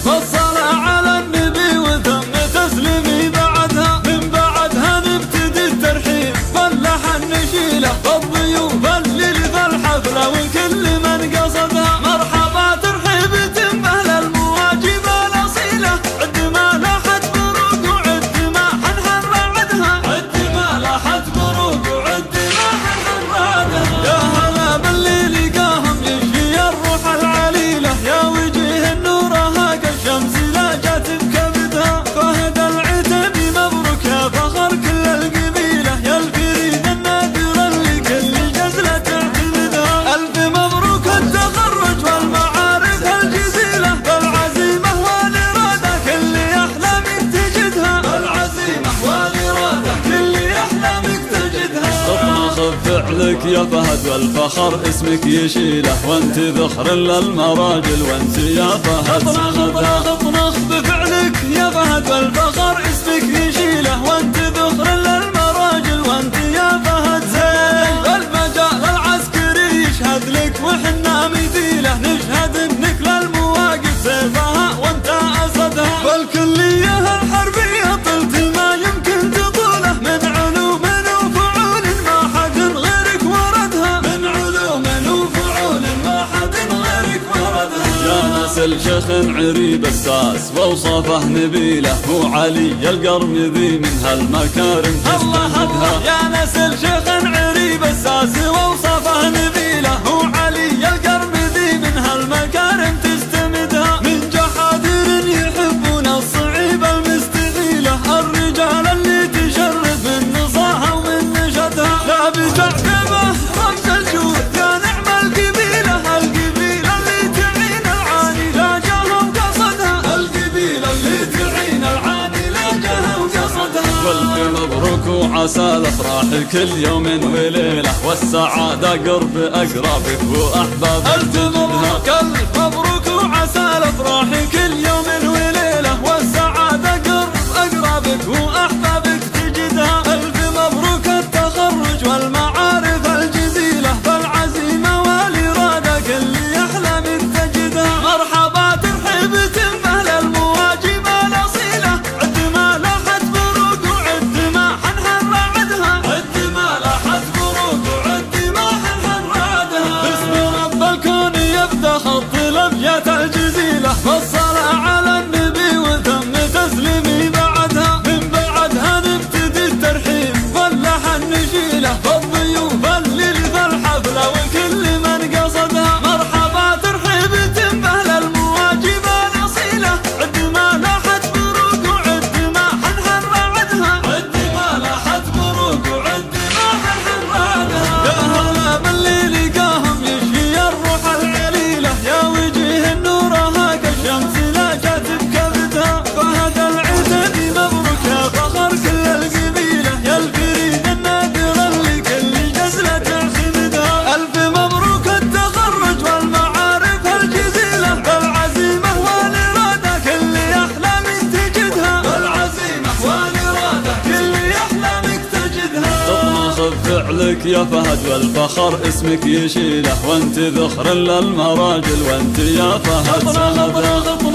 والصلاة على النبي وتم تسليمي بعدها. من بعدها نبتدي الترحيب واللحن نشيله والضيوف اللي ذا الحفلة وكل من قصدها. مرحبا ترحيب تمه للمواجب الأصيلة. عد ما لاحت بروق وعد ما حنحن رعدها. عد ما لاحت بروق وعد ما حنحن رعدها. يا هلا باللي لقاهم يشفي الروح العليلة. يا وجه النورها كالشمس لا جات بكبدها. فهد العتب مبروك يا فخر كل القبيلة. يا الفريد النادر اللي كل جزلة تعتمدها. ألف مبروك التخرج والمعارف الجزيلة. بالعزيمة والإرادة كل أحلامك تجدها. بالعزيمة والإرادة كل أحلامك تجدها. اطنخ بفعلك يا فهد والفخر اسمك يشيله. وانت ذخر للمراجل وانت يا فهد سندها. اطنخ بفعلك يا فهد والفخر اسمك يشيله. وانت ذخر للمراجل وانت يا فهد زين. المجال العسكري يشهد لك وحنا مثيله. نشهد انك للمواقف سيفها وانت اسدها. والكلية الحربية طلت ما يمكن تطوله. من علوم وفعول ما حد غيرك وردها. من علوم وفعول ما حد غيرك وردها. يا نسل شيخ عريب الساس واوصافه نبيله. هو علي القرمذي من هالمكارم تستمدها. يا نسل شيخ عريب الساس واوصافه نبيله. هو علي القرمذي من هالمكارم تستمدها. من جحادير يحبون الصعيب المستثيله. الرجال اللي تشرف من نصاها ومن نشدها. لا بتعتبه رمز الجود يا نعم القبيله. القبيله اللي تعين العاني لا جاه وقصدها. القبيله اللي تعين العاني لا جاه وقصدها. والف مبروك وعسى الافراح كل يوم وليله. والسعاده قرب اقرابك واحبابك. الف مبروك الف مبروك وعسى الافراح كل يوم وليله. والسعاده قرب اقرابك واحبابك تجدها. الف مبروك التخرج والمعارف الجزيله. بالعزيمه والاراده كل احلامك تجدها. مرحبا ترحيب تمه للمواجب الاصيله. عد ما لاحت بروق وعد ما حنحن رعدها. عد ما لاحت بروق وعد ما حنحن رعدها. باسم رب الكون يبدا خط الابيات الجزيله. والصلاه على النبي وتم تسليمي بعدها. من بعدها نبتدي الترحيب واللحن نشيله والضيوف اللي ذا الحفله وكل من قصدها. مرحبا ترحيب تمه للمواجب الاصيله. عد ما لاحت بروق وعد ما حنحن رعدها. عد ما لاحت بروق وعد ما حنحن رعدها. يا هلا باللي لقاهم يشفي الروح العليله. يا وجه النورها كالشمس لا جات بكبدها. فهد العتب مبروك يا فخر كل القبيله. يا الفريد النادر اللي كل جزله تعتمدها. الف مبروك التخرج والمعارف الجزيله. بالعزيمه والاراده كل احلامك تجدها. بالعزيمه والاراده كل احلامك تجدها. تطنخ بفعلك يا فهد والفخر اسمك يشيله. وانت ذخر للمراجل وانت يا فهد سندها.